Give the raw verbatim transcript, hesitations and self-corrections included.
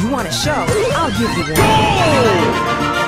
You want a show? I'll give you one. Go!